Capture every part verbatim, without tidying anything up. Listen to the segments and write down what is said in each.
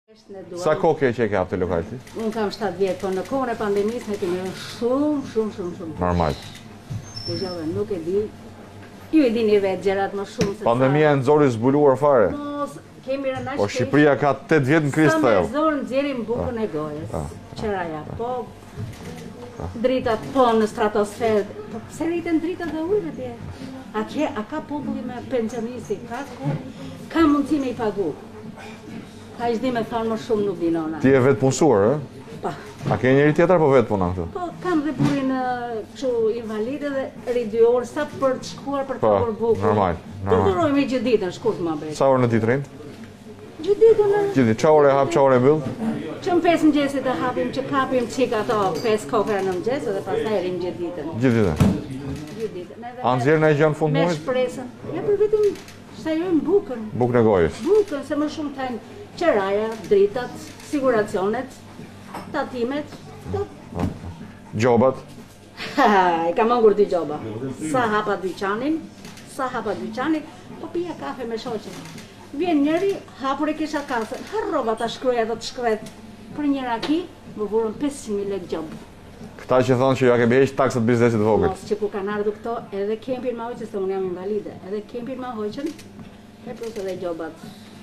Sa kohë ke që e ke hapë të lokalitit? Unë kam shtatë vjetë, po në kohën e pandemisë ne kemi rënë shumë, shumë, shumë, shumë. Normal. Dhe gjove, nuk e di. Ju e dini vetë gjerat më shumë se Pandemia e nxori zbuluar fare. Mos, kemi rënë aq Po Shqipëria ka tetë vjet në krizë Sa thellë. me zorë nxjerrim bukën e gojës. Qeraja, po dritat po në stratosferë. Po pse rriten dritat dhe ujve tje? A, ke, a ka populli me pensionisti? Ka, ka mundësi me i pagu? Ka i shdi me thonë më shumë nuk dinona. Ti e vetë punësuar, e? Pa. A ke njëri tjetër apo vetë puna këtu? Po, kam dhe burin kështu invalide dhe ri dy orë sa për të shkuar për të Po, pagur bukën. normal, normal. Punërojmë gjithë ditën, shkurt më bëjt. Sa orë në ditë rinë? Gjithë ditën në... Gjithë ditë, qa ore hap, qa ore mbyll? Që në pesë mëgjesit të hapim që kapim qik ato pesë kokra në mëgjes dhe pas të erim gjithë ditën. Gjithë ditë. Gjithë ditën. A nxjerrë në gjë në fund Me muajit? shpresën. Ja për vetëm shtajojmë bukën. Bukën e gojës. Bukën, se më shumë tajnë qeraja, dritat, siguracionet, tatimet, të... Gjobat? I ka mëngur dy gjoba. Sa hapa dyqanin, sa hapa dyqanin, po pija kafe me shoqen. Vjen njëri, hapur e kisha kasën, harrova ta shkruja dhe të shkret. Për një raki, më vurën pesë mijë lekë gjobë. Këta që thonë që ja ke beheq taksat biznesit vogël. Mos që ku kanë ardhur këto, edhe kempin ma hoqën, se unë jam invalide, edhe kempin ma hoqën, e plus edhe gjobat.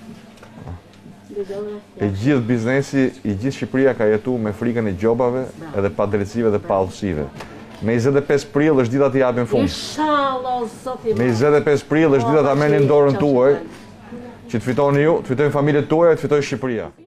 E gjithë biznesi, i gjithë Shqipëria ka jetu me frikën e gjobave, edhe pa drejtësive dhe pa udhësive. Me njëzet e pesë prill është dita t'i japin fund. Inshallah, zoti. Me njëzet e pesë prill është dita t'a merrni dorën tuaj, që të fitoni ju, të fitojnë familjet tuaja, të fitojnë Shqipëria.